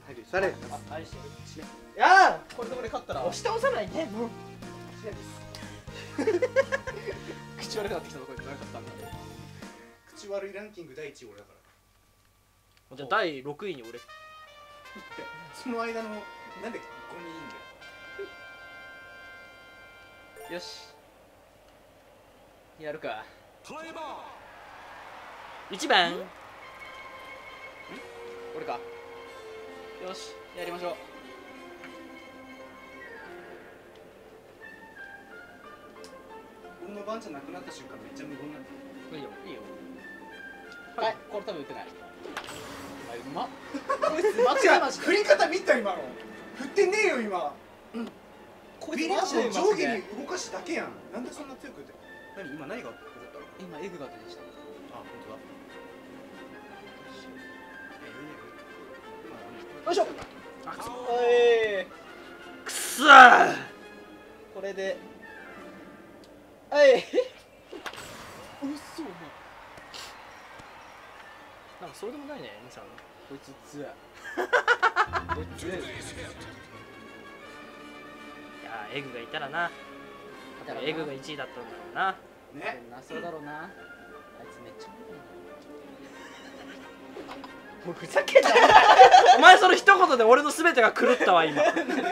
誰？ あ、愛してる。 いやこれで俺勝ったら押し倒さないでもう。 口悪くなってきたところで悪かったんだね。 口悪いランキング第1位俺だから。 じゃあ第6位に俺。 その間のなんでここにいいんだよ。 よし。やるか。 1番。 俺か。よし、やりましょう。 俺の番じゃなくなった瞬間めっちゃ無言になってる。 いいよいいよ。 はい、これ多分打ってない。お前うまっ。こいつマジでマジで。 振り方見た今の。振ってねえよ今。 こいビリッつマジでと上下に動かすだけやん。なんでそんな強くて。今何が起こったの？ 今エグが出てきた。 あ、本当だ。 よいしょ。おい。 くそー。 これで。はい。うっそお前。 なんかそうでもないね、兄さん。 こいつ強い。こいつ強い。 いやー、エグがいたらな。エグが1位だったんだろうな。 ね。 そうだろうな。あいつめっちゃもうふざけんな。お前その一言で俺の全てが狂ったわ今。 何が？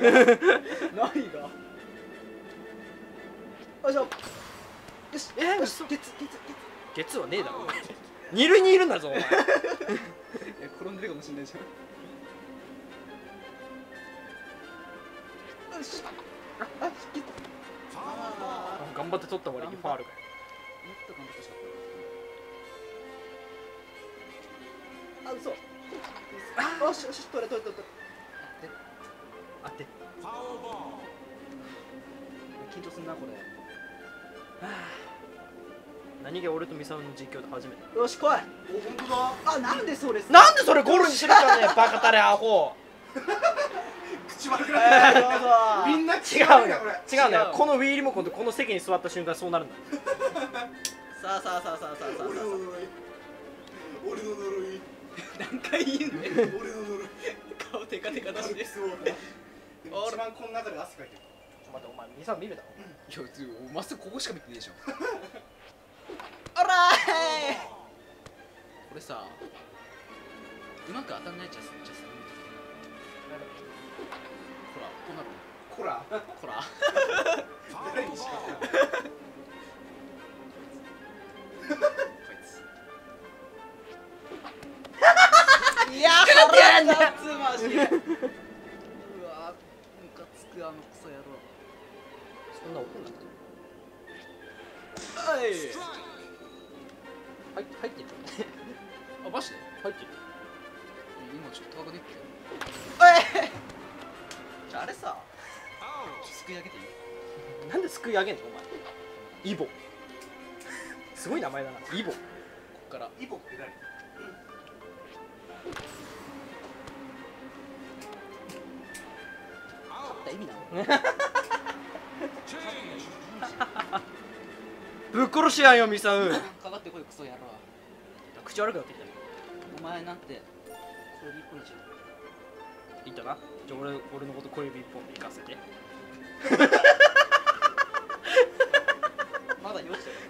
よいしょ。よし。よし。 ゲツはねえだろ。二塁にいるんだぞお前。 転んでるかもしれないじゃん。よし。あ、引き。 頑張って取った割にファールが。 もっと頑張ってほしかった。あ、嘘。よしよし、取れ。 あって緊張すんなこれ。 何気俺とミサオの実況で初めて。 よし来い。 お、本当だ。 あ、なんでそれ。 なんでそれゴールにしてるかねバカタレアホ。 口悪くなってる。 どうぞ。 みんな違う違うんだよこれ。 違うんだよ。このウィーリモコンとこの席に座った瞬間そうなるんだ。 さあ。 俺の呪い。 何回言うんだよ。 俺の呪い。 顔テカテカ出して。 一番この中で汗かいてる。 待ってお前ミサオ見るだろ。 いや、まっすぐここしか見てねえでしょ。おらーい。これさ、うまく当たんないじゃん。ほら、こうなる。 こら。 こら。 誰にしかない。 こいつ。いや、腹立つマジで。うわ、ムカつくあのクソ野郎。 そんな怒んなくて。 はい。 入ってる。 あ、マジで？ 入ってる。 今ちょっと高くねっけ。あれさ、すくい上げていい？ なんですくい上げんのお前。イボ。すごい名前だな。イボ。 こっから。 イボって何？ 勝った意味なの？ ぶっ殺しやんよミサウ。 かかってこいクソ野郎。 口悪くなってきたよ。 お前なんて小指一本じゃん。 いったな。じゃあ俺のこと小指一本で行かせて。 まだよしてる。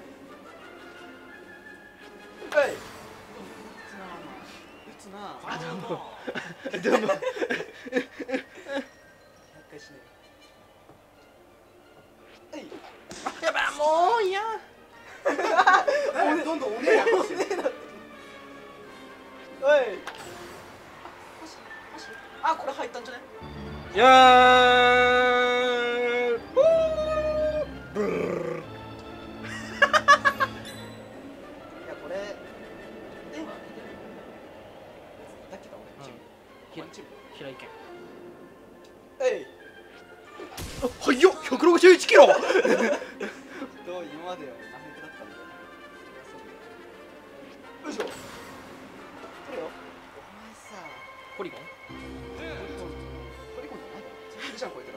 はい。 打つな。 でも。 100回しねえ。 やばもういや。 どんどんおねえやってる。 おい。あ、これ入ったんじゃね？ いやー。ブー。 いやこれ。では。だっけか俺。 平井堅。 えい。 はいよ、161キロ。 どう今までは何メートルだったんだよ。よいしょ。これよ。お前さ。 ポリゴン。 ポリゴンじゃないだろ。じゃんこいつら。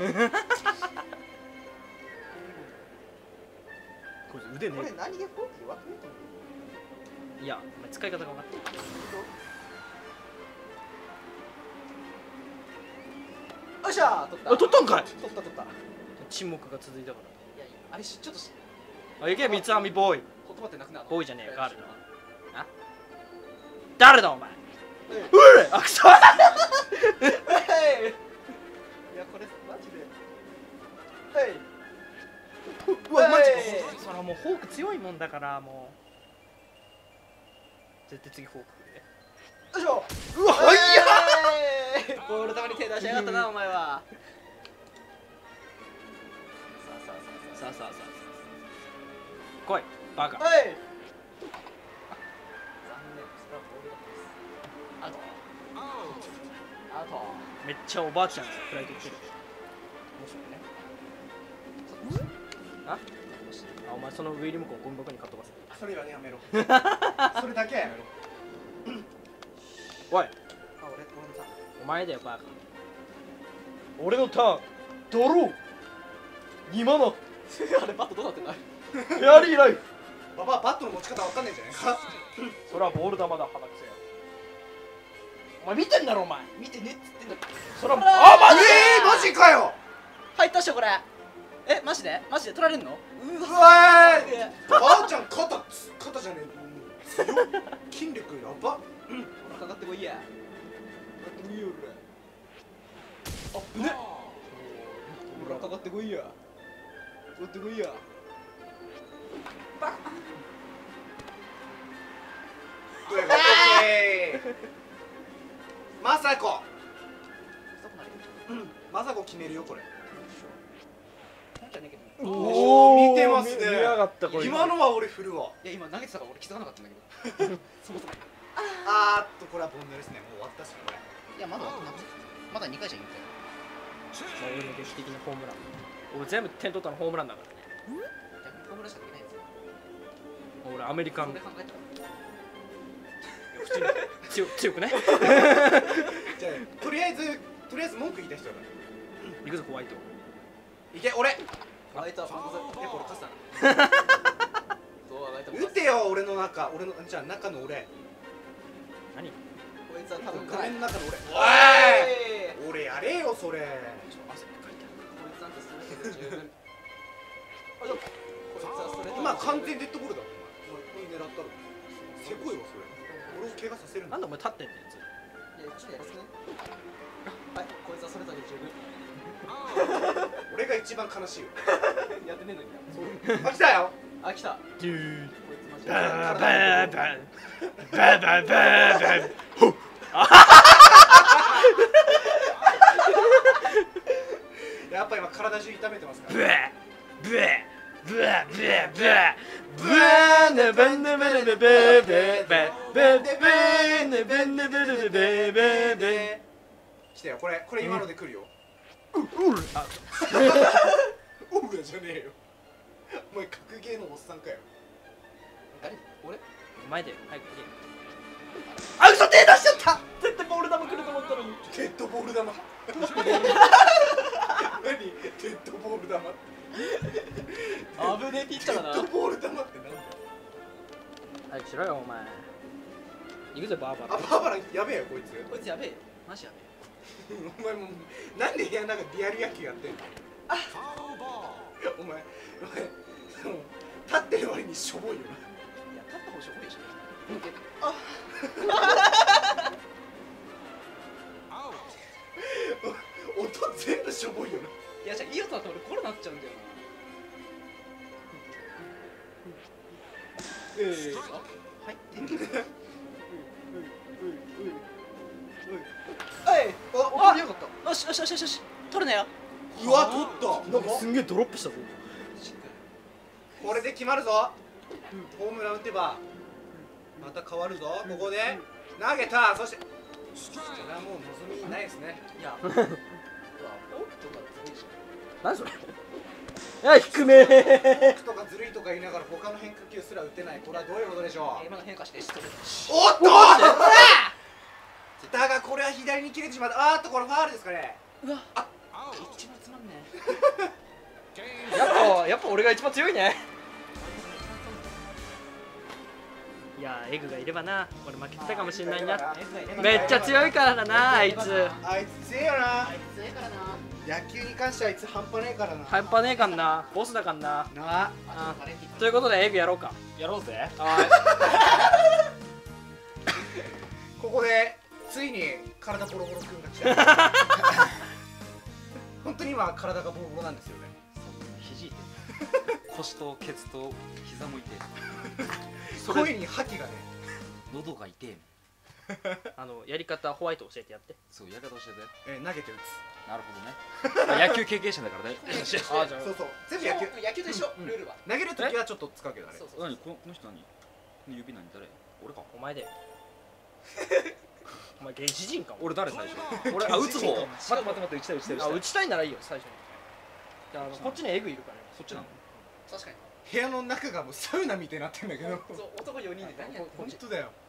こいつ腕ねこれ何気フォーク弱くねえと思う。 いや、お前使い方が分かってる。 よっしゃー取った。 あ取ったんかい。 取った取った。い沈黙が続いたかやあれちょっとら。あ、いけ三つ編みボーイ。 言葉ってなくなる。 ボーイじゃねえガールだ。あ、誰だお前。うえ、あ、くそ。 いやこれマジで。はい。 うわ、マジか。 えそらもうフォーク強いもんだからもう。絶対次フォークくれ。 よいしょ。 うわ、 はいやボール球に手出しやがったなお前は。 さあさあさあ。来い、バカ。 はい。残念。それはボールだったです。アウト。 めっちゃおばあちゃんがフライトしてる。 面白いね。 あ、お前その上入り向こうゴミ箱にかっ飛ばせ。 それはねやめろそれだけはやめろ。 おい、 あ、俺のターン。 お前だよバカ。俺のターン、ドロー。今のあれバットどうなってんだ。 フェアリーライフ。 ババアバットの持ち方わかんないんじゃないか。 それはボール球だ、鼻くせよ。お前見てんだろお前。 見てねっつってんだ。 それは、 あマジマジかよ。 入ったっしょこれ。え、マジで取られんの。ううわわーい。ばあちゃん肩じゃねえ。強い。筋力やば。 かかってこいや。かかってこいよ俺。あっぶね。ほらかかってこいや。かかってこいや。バッ。 オッケー。まさこ。まさこ決めるよこれ。 なんじゃねえけど。 おお、見てますね。 見やがったこいつ。 今のは俺振るわ。 いや今投げてたから俺気づかなかったんだけど。そもそも。 これはボンネですね。もう終わったしこれ。 いやまだまだ2回じゃん言って。 まあ俺の劇的なホームラン。俺全部点取ったのホームランだからね。 逆にホームランしかできないんですよ。 俺アメリカンそれ考えたら。 普通に強くね。 じゃあとりあえず文句言いたい人だから。 行くぞホワイト。 いけ俺。 あいつはファンコザ。やっぱ俺勝ったな。そうあいつは打てよ俺の中。じゃあ中の俺。 何？ こいつは多分画面の中の俺。 おい。 俺やれよそれ。 汗かいた。 こいつなんてストレートで十分。あ、こいつはストレート。 今完全デッドボールだ。お前これ狙ったろ。せこいわそれ。俺を怪我させるんだ。 なんでお前立ってんねんずっいや、ちょっとやらせね。はい、こいつはそれだけで十分。 俺が一番悲しいよ。 やってねえのにな。 あ来たよ。 あ、来た。 と。ドゥー。 こいつマジで。 バーバーバーバーバーバー。ほっ。 やっぱ今体中痛めてますかブら。 エブエブエブエブエブエネベネベネベベベベベネベネベネベベベ。 来たよこれ今ので来るよ。 あ、 オウガじゃねえよ。お前格ゲーのおっさんかよ。 誰？俺？ 前で早く行け。あ、嘘手出しちゃった。絶対ボール球来ると思ったのに。 デッドボール玉。何？デッドボール玉って。 危ねえピッチャーだな。 デッドボール玉ってなんだよ。 早くしろよお前。行くぜバーバー。 あバーバラやべえよこいつ。 こいつやべえ。マジやべえ。 お前もうなんで部屋の中リアル野球やってんの。お前その立ってる割にしょぼいよな。 いや、立った方しょぼいでしょ。 音全部しょぼいよな。 いや、じゃあいい音だと俺コロナになっちゃうんだよな。入ってる。はい。あ、よかった。よしよしよしよしよし。取るなよ。 うわ取った。 なんかすんげえドロップしたぞ。 これで決まるぞ。ホームラン打てばまた変わるぞ。ここで投げた。そしてそれはもう望みないですね。 いや。うわ、フォークとかずるいじゃん。 何それ。いや低め。 フォークとかずるいとか言いながら他の変化球すら打てない。これはどういうことでしょう。 今の変化してストレート。 おっとだがこれは左に切れてしまった。あーっとこれファールですかね。 うわ、一番つまんねやっぱ俺が一番強いね。 いやエグがいればな俺負けてたかもしんないなエグがいればめっちゃ強いからなあいつあいつ強えよな。 あいつ強いからな。 野球に関してはあいつ半端ねえからな。 半端ねえかんなボスだかんななあ。 あとバレンティンということでエグやろうかやろうぜ。 はここでついに体ボロボロくんが来た。本当に今体がボロボロなんですよね。 肘痛い。腰とケツと膝も痛い。 声に覇気がね。 喉が痛いもん。 いやり方ホワイト教えてやってそう、やり方教えて。 投げて打なるほどね。野球経験者だからね。 あじゃつ。そうそう。全部野球。 野球と一緒、 うんルールは。 投げるときはちょっと使うけどあれ。 そうそう。 何この人何？指何誰？俺か。 お前でお前原始人か俺誰最初？俺打つ方。待って打ちたい打ちたい打ちたい。 打ちたいならいいよ最初にこっちにエグいるからねそっちなの？ 確かに。 部屋の中がもうサウナみたいになってんだけど。 そう、男4人で何やってんの。 本当だよ。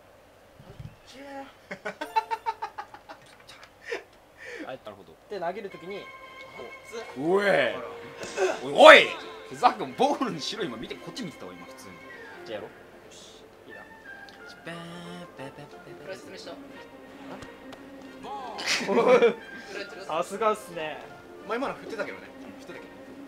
なるほど。 で投げるときにおいおいふざけんボールにしろ今見てこっち見てたわ今普通に。じゃあやろう。 いいなこれ説明した。 さすがっすねまあ今の振ってたけどね。振ってたけ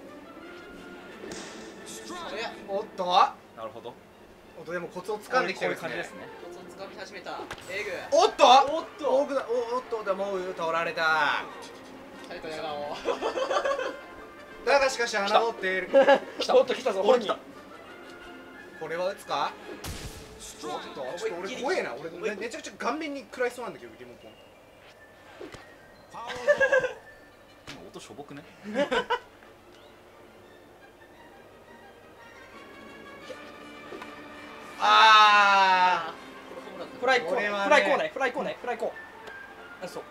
いや、 ど。おっと。 なるほど。 おっとでもコツを掴んできてるこういう感じですね。 コツをつかみ始めた。エグ。 おっと。 おっと。 おっとでもう倒られた。 二人と笑顔。 だがしかし穴をっている。 おっと来たぞ俺来た。 これは打つか。おっとちょっと俺怖えな。俺めちゃくちゃ顔面に食らいそうなんだけどリモコン。 今音しょぼくね。 あフライコーナーこれはねフライコーナーフライコーナーフライコーあそう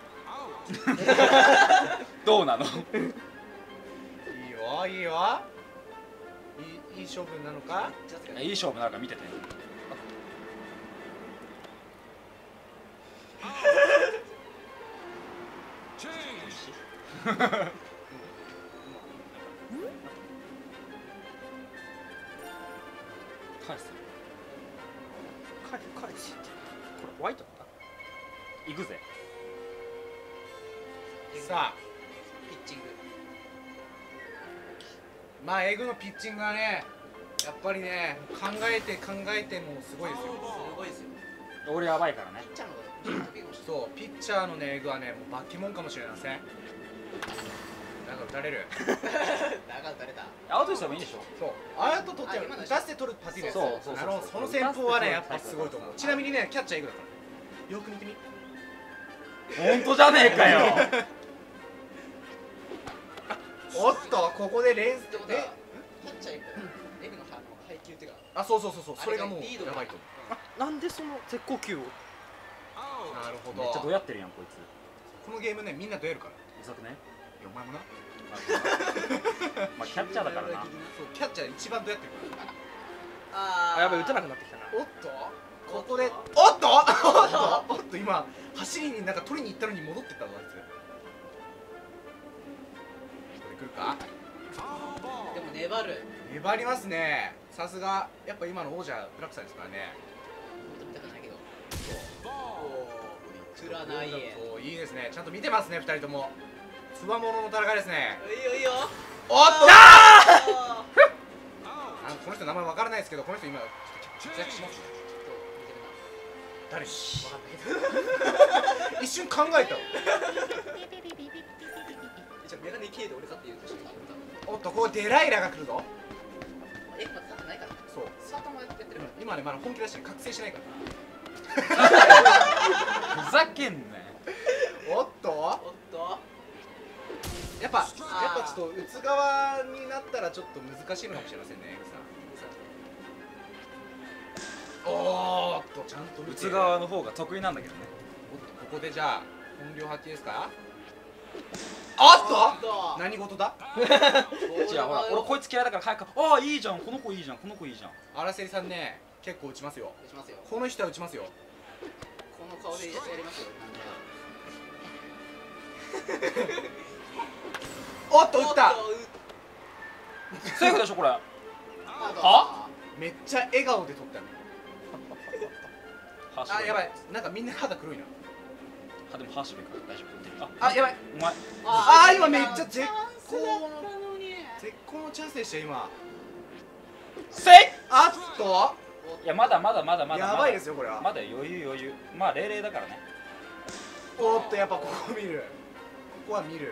どうなの？ いいよいいよ。いい勝負なのか。 いい勝負なるから見てて。返す。 返しってこれホワイトだ行くぜ。 さあピッチング。 まあエグのピッチングはねやっぱりね考えてもうすごいですよ。 すごいですよ。 俺やばいからね。 ピッチャーの方が結構してそうピッチャーのねエグはねもう化け物かもしれません。なんか打たれる。 長打たれた。 アウトにした方がいいでしょ。 そうあやと取っちゃうあ今の打たせて取るパティです。 そうなるほどその戦法はねやっぱすごいと思う。ちなみにねキャッチャーエグだからよく見てみ。 本当じゃねえかよ。 おっとここで連ってことはキャッチャーエグの配球っていうか。 あそうそれがもうリードやばいと思なんでその絶好球をう。なるほめっちゃどど。 やってるやんこいつ。 このゲームねみんなどやるから。 うざくね。 いやお前もな。 まあキャッチャーだからな。 そうキャッチャー一番どやってるから。 あやばい打てなくなってきたなおっとここでおっと今走りになんか取りに行ったのに戻ってったぞあいつ。これ来るか。 でも粘る。 粘りますね。さすがやっぱ今の王者ブラックさんですからね。 見たくないけど。振らない。いいよそういいですね。ちゃんと見てますね二人とも。つわものの戦いですね。 いいよ。 おっとあこの人名前わからないですけどこの人今活躍しますね。誰一瞬考えた。 じゃあメガネ系で俺だって言うとしておっとここデライラが来るぞ。 まだ立ってないから。 そうスタートもやってるから。 今ねまだ本気出して覚醒しないから。 ふざけんなよ。 おっとおっと。 やっぱちょっと打つ側になったらちょっと難しいのかもしれませんね。エグさん。おーっとちゃんと打つ側の方が得意なんだけどね。 おっとここでじゃあ本領発揮ですか。おっと何事だ。 じゃあほら俺こいつ嫌いだから早く。ああいいじゃんこの子いいじゃんこの子いいじゃん。 荒瀬さんね結構打ちますよ。 しますよ。 この人は打ちますよ。 この顔でやりますよ。 おっと打ったセーフでしょこれ。 は？ めっちゃ笑顔で取ったの。 歯白あやばい、なんかみんな肌黒いな。 あでも歯白いから大丈夫。 あやばい、 お前今めっちゃ絶好のチャンスでしたよ今。 せい。 あっといやまだまだやばいですよこれは。 まだ余裕。まあ0-0だからね。 おっとやっぱここ見る、ここは見る。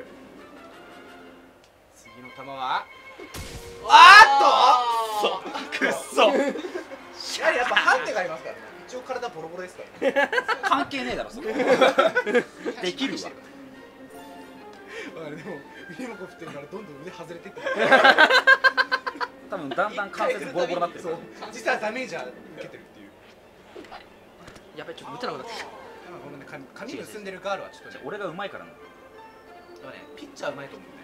次の球はくっそやっぱハンデがありますからね。一応体ボロボロですからね。 関係ねえだろそこ。できるわ。 でも腕もこう振ってるからどんどん腕外れてってる。 多分だんだん関節ボロボロになってるそう、実はダメージは受けてるっていう。 やべちょっと持てなくなってきた。 ごめんね、髪結んでるガールはちょっとね、 俺がうまいからな。 ピッチャーうまいと思うね。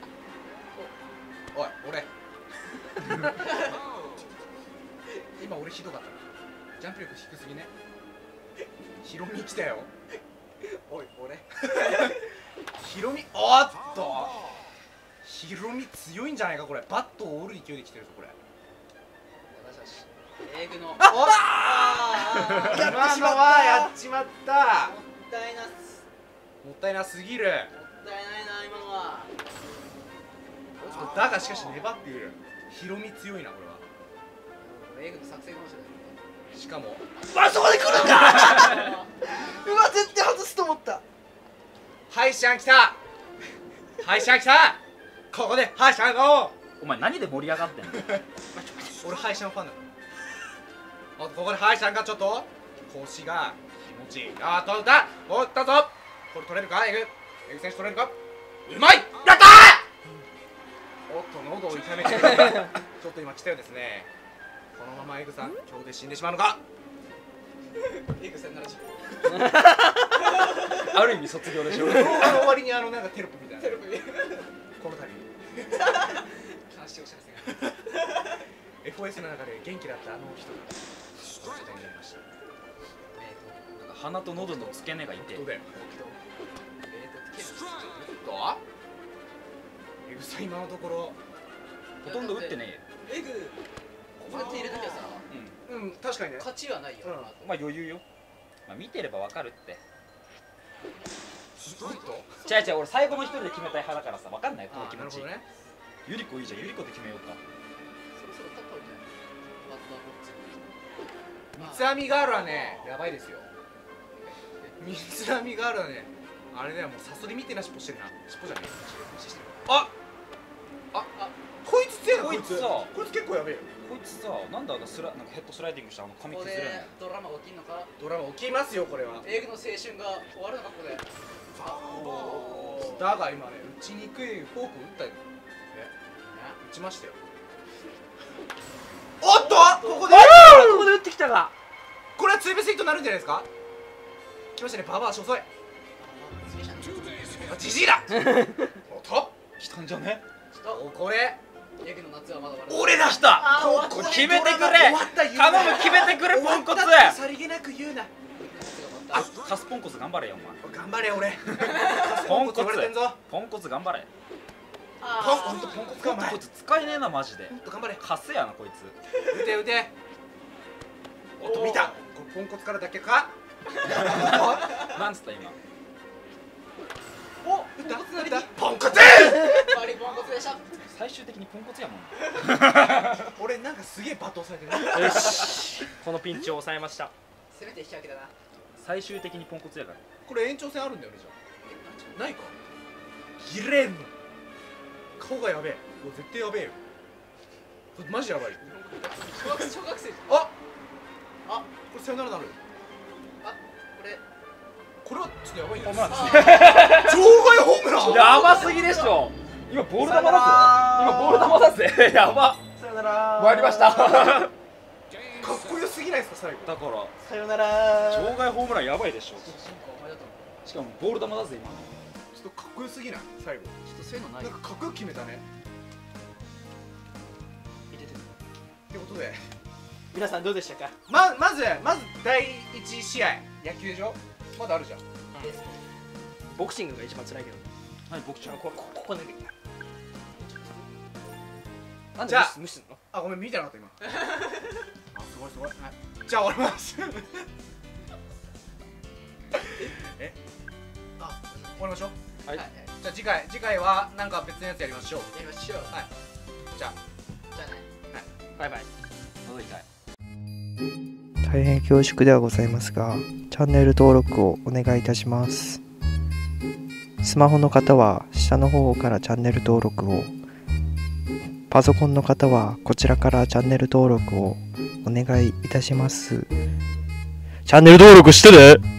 おい、俺今俺ひどかったな。ジャンプ力低すぎね。ヒロミ来たよ。おい、俺ヒロミ、おっとヒロミ強いんじゃないかこれ。バットを折る勢いで来てるぞこれ。 英語のやってしまった。やっちまった。 もったいなす。 もったいなすぎる。 もったいないな今のは。 だがしかし粘っている。ヒロミ強いなこれは。 英語の作戦かもしれない。 しかもあそこで来るんかうわ絶対外すと思った。 ハイシャン来た。ハイシャン来た。ここでハイシャンのお前何で盛り上がってんの。 俺ハイシャンファンだから。ここでハイシャンがちょっと腰が気持ちいい。あー取った取ったぞ。これ取れるかエグ選手取れるか。うまい。やったー。おっと喉を痛めてちょっと今来たようですね。このままエグさん今日で死んでしまうのか。 英語戦ならある意味卒業でしょ。 終わりになんかテロップみたいな。 テレビこの度監視をしゃせが FOS の中で元気だったあの人が状態になりました。 鼻と喉の付け根が痛い。 どうだよ。どうエグさん今のところほとんど打ってねえよ。 エグこうやって入れときゃさうん確かにね。 勝ちはないよ。 まあ余裕よ。まあ見てればわかるって。 どういうこと。 違う俺最後の一人で決めたい派だからさ、わかんないこの気持ち。 なるほどね。 ゆり子いいじゃん、ゆり子で決めようか。 そろそろ立ったわけじゃない。バッターボッチ。 三つ編みガールはねやばいですよ。三つ編みガールはねあれだよ、もうサソリみてえな尻尾してるな。尻尾じゃねえ。あこいつ強いな。 こいつさこいつ結構やべえよ。 こいつさ、なんでなんかヘッドスライディングした髪ここ崩れんでドラマが起きんのか。 ドラマ起きますよこれは。 英語の青春が終わるのかここで。 だが今ね打ちにくいフォーク打ったよ。打ちましたよ。おっとここでここで打ってきたがこれはツーベースヒットになるんじゃないですか。来ましたね。ババア遅い。ジジイだ。おっと来たんじゃね。 これ英語の夏はまだ終わる。 俺だ。 来た。 ここで決めてくれ。 終わった言うな。 頼む決めてくれポンコツ。 さりげなく言うな。 あ、カスポンコツ頑張れよお前。 頑張れ俺。 ポンコツ言われてんぞ。 ポンコツ頑張れ。 ポンコツかお前。 こいつ使えねえなマジで。 ほんと頑張れ。 カスやなこいつ。 打て打て。おっと見た。ポンコツからだけか。 なんつった今。 お、打ったポンコツ。 バリポンコツでした。 最終的にポンコツやもん。 俺なんかすげえ罵倒されてる。 よしこのピンチを抑えました。 せめて引き分けだな。 最終的にポンコツやから。 これ延長戦あるんだよねじゃあ。ないか。ギレンの顔がやべえ。もう絶対やべえよ。これマジやばい。 小学生。 あこれさよならなる。これはちょっとやばいんじゃない。場外ホームラン。 やばすぎでしょ。今ボール球だぜ。今ボール球だぜ。やば。 さよなら参りました。 かっこよすぎないですか最後。 だからさよなら場外ホームランやばいでしょ。 お前だと思う。 しかもボール球だぜ今。 ちょっとかっこよすぎない最後。 ちょっとそういうのない。 なんかかっこよく決めたね。ってことで皆さんどうでしたか。 まず第1試合野球でしょ。まだあるじゃん。 ボクシングが一番辛いけどはい僕ちゃん。 ここでなんでじゃあ無視すんの。 あごめん見てなかった今。あすごいすごい。はいじゃあ終わります。 あ、 終わりましょう。 はいはい。 じゃあ次回はなんか別のやつやりましょう。 やりましょう。 はい。じゃあ。 じゃあね。 バイバイ。 喉痛い。 大変恐縮ではございますが、チャンネル登録をお願いいたします。スマホの方は下の方からチャンネル登録を、パソコンの方はこちらからチャンネル登録をお願いいたします。チャンネル登録してね。